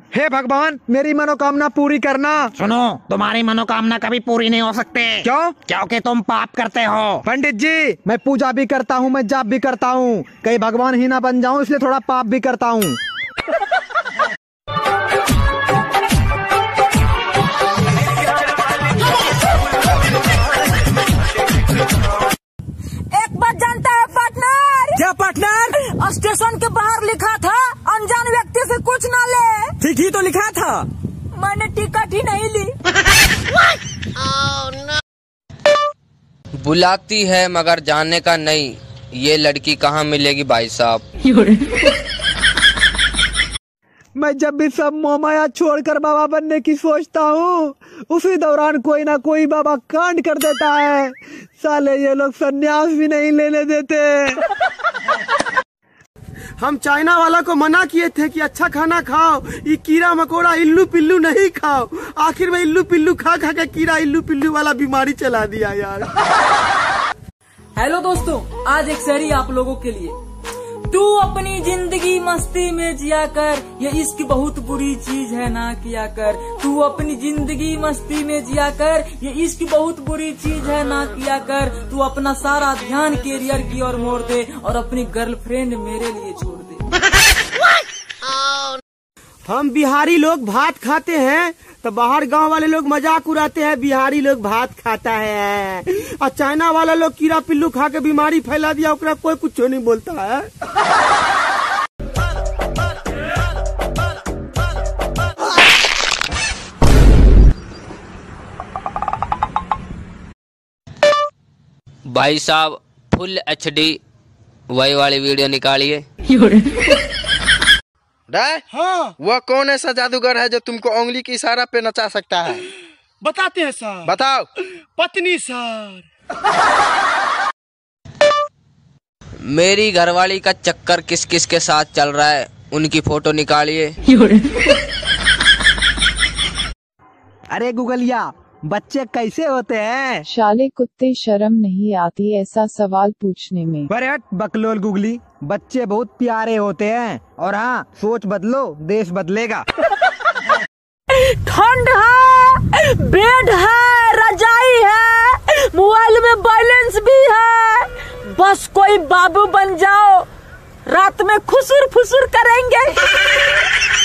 हे भगवान, मेरी मनोकामना पूरी करना। सुनो, तुम्हारी मनोकामना कभी पूरी नहीं हो सकती। क्यों? क्योंकि तुम पाप करते हो। पंडित जी, मैं पूजा भी करता हूँ, मैं जाप भी करता हूँ, कहीं भगवान ही ना बन जाऊँ, इसलिए थोड़ा पाप भी करता हूँ। एक बात जानता है पार्टनर? क्या पार्टनर? स्टेशन के बाहर लिखा था अनजान व्यक्ति से कुछ ना ले। ठीक ही तो लिखा था। मैंने टिकट ही नहीं ली। बुलाती है मगर जाने का नहीं, ये लड़की कहाँ मिलेगी भाई साहब। मैं जब भी सब मोह माया छोड़कर बाबा बनने की सोचता हूँ, उसी दौरान कोई ना कोई बाबा कांड कर देता है। साले ये लोग सन्यास भी नहीं लेने देते। हम चाइना वाला को मना किए थे कि अच्छा खाना खाओ, ये कीड़ा मकोड़ा इल्लू पिल्लू नहीं खाओ। आखिर में इल्लू पिल्लू खा खा के कीड़ा इल्लू पिल्लू वाला बीमारी चला दिया यार। हेलो दोस्तों, आज एक शायरी आप लोगों के लिए। तू अपनी जिंदगी मस्ती में जिया कर, ये इश्क बहुत बुरी चीज है ना किया कर। तू अपनी जिंदगी मस्ती में जिया कर, ये इश्क बहुत बुरी चीज है ना किया कर। तू अपना सारा ध्यान कैरियर की ओर मोड़ दे और अपनी गर्लफ्रेंड मेरे लिए छोड़ दे। हम बिहारी लोग भात खाते हैं तो बाहर गांव वाले लोग मजाक उड़ाते हैं, बिहारी लोग भात खाता है। और चाइना वाला लोग कीड़ा पिल्लू खा के बीमारी फैला दिया, ओकरा कोई कुछ नहीं बोलता है। भाई साहब फुल HD वही वाली वीडियो निकालिए। हाँ, वह कौन ऐसा जादूगर है जो तुमको उंगली के इशारा पे नचा सकता है? बताते हैं सर। बताओ। पत्नी सर। मेरी घरवाली का चक्कर किस किस के साथ चल रहा है, उनकी फोटो निकालिए। अरे गूगलिया, बच्चे कैसे होते हैं? शाले कुत्ते, शर्म नहीं आती ऐसा सवाल पूछने में? अरे हट बकलोल गुगली, बच्चे बहुत प्यारे होते हैं। और हाँ, सोच बदलो, देश बदलेगा। ठंड है, बेड है, रजाई है, मोबाइल में बैलेंस भी है। बस कोई बाबू बन जाओ, रात में खुसुर फुसुर करेंगे।